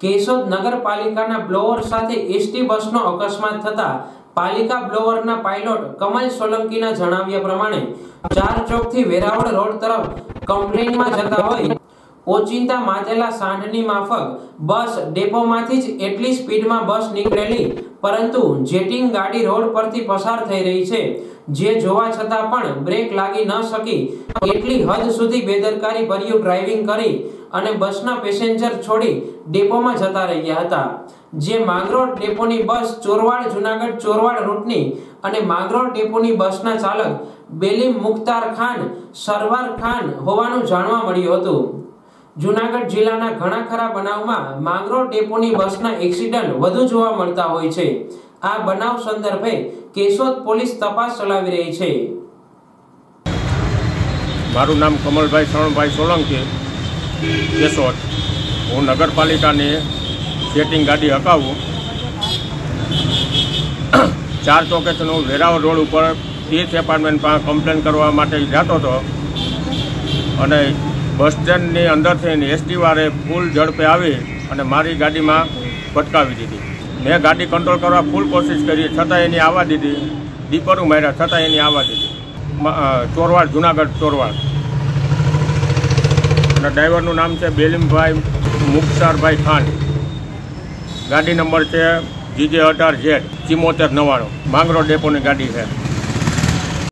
કેશોદ નગરપાલિકાના બ્લોવર સાથે એસટી બસનો અકસ્માત થતા પાલિકા બ્લોવરના પાયલોટ કમલ સોલંકીના જણાવ્યા પ્રમાણે 4 ચોકથી વેરાવળ રોડ તરફ કમ્પ્લેનમાં જતા હોય ઓચિંતા માતેલા સાંઢની માફક બસ ડેપોમાંથી જ એટલી સ્પીડમાં બસ નીકળેલી, પરંતુ જેટિંગ ગાડી રોડ પરથી પસાર થઈ રહી છે, જે જોવા છતાં પણ બ્રેક લાગી ન શકી એટલી હદ સુધી બેદરકારી ભર્યું ડ્રાઇવિંગ કરી અને બસના પેસેન્જર છોડી ડેપોમાં જતા રહ્યા હતા। જે માંગરોળ ડેપોની બસ ચોરવાડ જુનાગઢ ચોરવાડ રૂટની અને માંગરોળ ડેપોની બસના ચાલક બેલીમ મુખ્તાર ખાન સરવાર ખાન હોવાનું જાણવા મળ્યું હતું। જુનાગઢ જિલ્લાના ઘણા ખરા બનાવમાં માંગરોળ ડેપોની બસના એક્સિડન્ટ વધુ જોવા મળતા હોય છે। આ બનાવ સંદર્ભે કેશોદ પોલીસ તપાસ ચલાવી રહી છે। મારું નામ કમલભાઈ શરણભાઈ સોલંકી, કેશોદ। હું નગરપાલિકાની સેટિંગ ગાડી હકાવું 4 ચોકેશનું વેરાવળ રોડ ઉપર 30 એપાર્ટમેન્ટ પાસે કમ્પ્લેન કરવા માટે જતો હતો અને બસ સ્ટેન્ડની અંદરથી એસટીવાળે ફૂલ ઝડપે આવી અને મારી ગાડીમાં ભટકાવી દીધી। મેં ગાડી કંટ્રોલ કરવા ફૂલ કોશિશ કરી, છતાં એની આવવા દીધી। દીપરું માર્યા છતાં એની આવવા દીધી। ચોરવાડ જુનાગઢ ચોરવાડ અને ડ્રાઈવરનું નામ છે બેલીમભાઈ મુખ્તારભાઈ ખાન। ગાડી નંબર છે GJ18Z 7499 માંગરોળ ડેપોની ગાડી છે।